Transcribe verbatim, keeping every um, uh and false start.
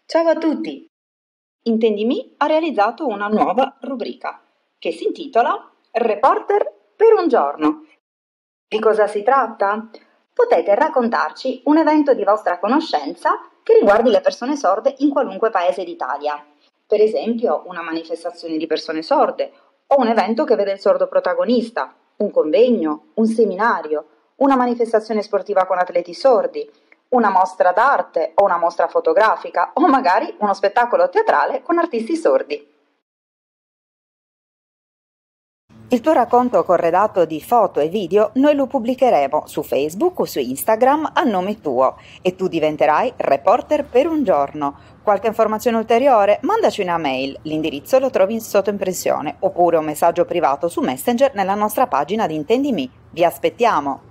Ciao a tutti! Intendimi ha realizzato una nuova rubrica che si intitola Reporter per un giorno. Di cosa si tratta? Potete raccontarci un evento di vostra conoscenza che riguardi le persone sorde in qualunque paese d'Italia. Per esempio, una manifestazione di persone sorde o un evento che vede il sordo protagonista, un convegno, un seminario, una manifestazione sportiva con atleti sordi, una mostra d'arte o una mostra fotografica o magari uno spettacolo teatrale con artisti sordi. Il tuo racconto corredato di foto e video noi lo pubblicheremo su Facebook o su Instagram a nome tuo e tu diventerai reporter per un giorno. Qualche informazione ulteriore? Mandaci una mail, l'indirizzo lo trovi sotto impressione, oppure un messaggio privato su Messenger nella nostra pagina di Intendimi. Vi aspettiamo!